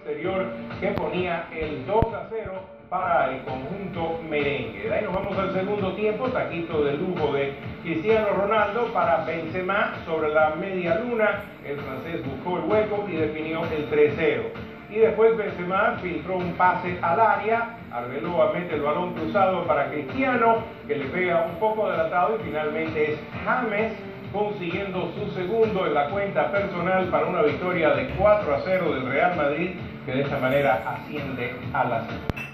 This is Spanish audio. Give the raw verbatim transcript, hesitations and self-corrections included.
exterior que ponía el dos a cero para el conjunto merengue. De ahí nos vamos al segundo tiempo, taquito de lujo de Cristiano Ronaldo para Benzema sobre la media luna. El francés buscó el hueco y definió el tres cero. Y después Benzema filtró un pase al área, Arbeloa mete el balón cruzado para Cristiano, que le pega un poco adelantado, y finalmente es James consiguiendo su segundo en la cuenta personal para una victoria de cuatro a cero del Real Madrid, que de esta manera asciende a la cima.